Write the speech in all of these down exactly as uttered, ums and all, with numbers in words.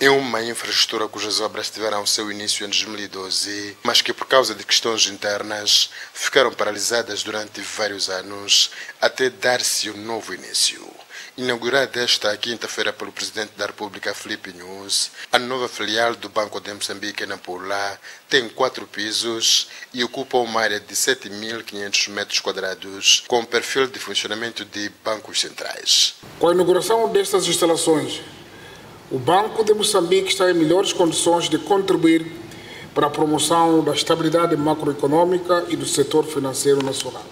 É uma infraestrutura cujas obras tiveram seu início em dois mil e doze, mas que por causa de questões internas ficaram paralisadas durante vários anos até dar-se um novo início. Inaugurada esta quinta-feira pelo Presidente da República, Filipe Nunes, a nova filial do Banco de Moçambique, em Nampula, tem quatro pisos e ocupa uma área de sete mil e quinhentos metros quadrados, com perfil de funcionamento de bancos centrais. Com a inauguração destas instalações, o Banco de Moçambique está em melhores condições de contribuir para a promoção da estabilidade macroeconômica e do setor financeiro nacional.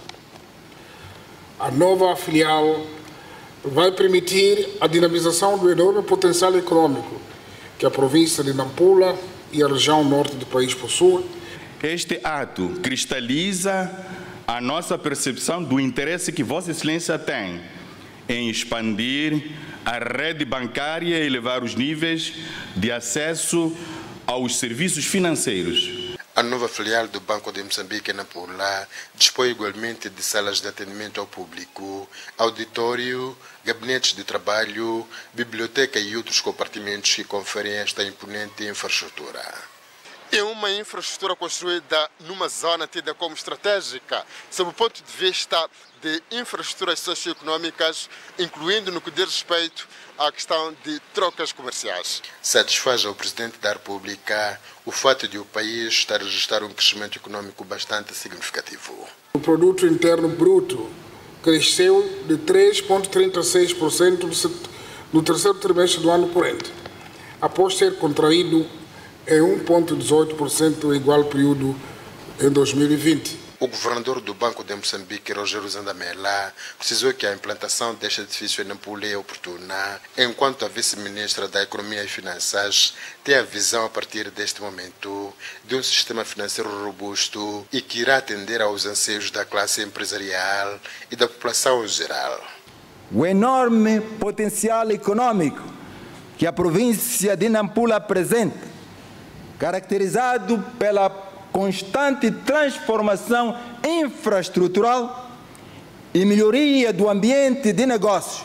A nova filial vai permitir a dinamização do enorme potencial econômico que a província de Nampula e a região norte do país possuem. Este ato cristaliza a nossa percepção do interesse que Vossa Excelência tem em expandir a rede bancária e elevar os níveis de acesso aos serviços financeiros. A nova filial do Banco de Moçambique, em Nampula, dispõe igualmente de salas de atendimento ao público, auditório, gabinetes de trabalho, biblioteca e outros compartimentos que conferem esta imponente infraestrutura. É uma infraestrutura construída numa zona tida como estratégica, sob o ponto de vista de infraestruturas socioeconômicas, incluindo no que diz respeito à questão de trocas comerciais. Satisfaz ao Presidente da República o fato de o país estar a registrar um crescimento econômico bastante significativo. O produto interno bruto cresceu de três vírgula trinta e seis por cento no terceiro trimestre do ano corrente, após ter contraído em um vírgula dezoito por cento no igual período em dois mil e vinte. O governador do Banco de Moçambique, Rogério Zandamela, precisou que a implantação deste edifício em Nampula é oportuna, enquanto a vice-ministra da Economia e Finanças tem a visão a partir deste momento de um sistema financeiro robusto e que irá atender aos anseios da classe empresarial e da população em geral. O enorme potencial econômico que a província de Nampula apresenta, caracterizado pela constante transformação infraestrutural e melhoria do ambiente de negócio,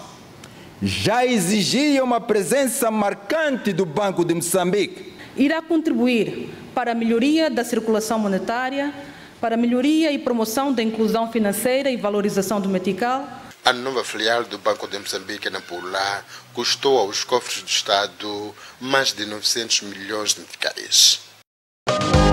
já exigia uma presença marcante do Banco de Moçambique. Irá contribuir para a melhoria da circulação monetária, para a melhoria e promoção da inclusão financeira e valorização do metical. A nova filial do Banco de Moçambique, em Nampula, custou aos cofres do Estado mais de novecentos milhões de meticais.